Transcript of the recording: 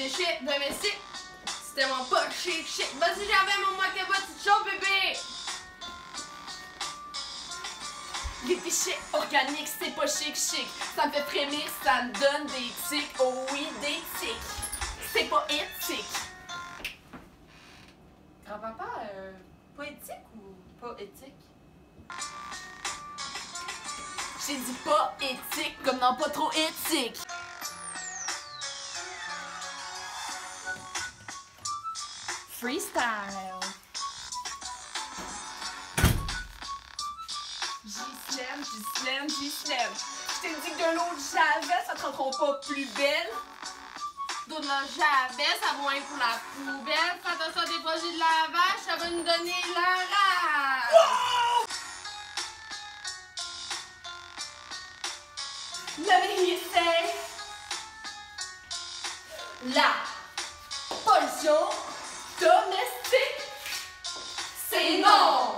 des shit domestiques. C'est tellement pas chic, chic. Vas-y, j'avais mon moquet pas de chaud, bébé. Les déchets organiques, c'est pas chic, chic. Ça me fait frémir, ça me donne des tics. Oh oui, des tics. C'est pas éthique. Grand-papa, pas éthique ou pas éthique? J'ai dit pas éthique, comme non pas trop éthique. Freestyle. Ghislaine. Je t'ai dit que de l'eau de Javel, ça te rendra pas plus belle. D'eau de Javel, ça va être pour la poubelle. Fais attention à des produits de lavage, ça va nous donner la rage. La vérité, la pollution domestique, c'est non.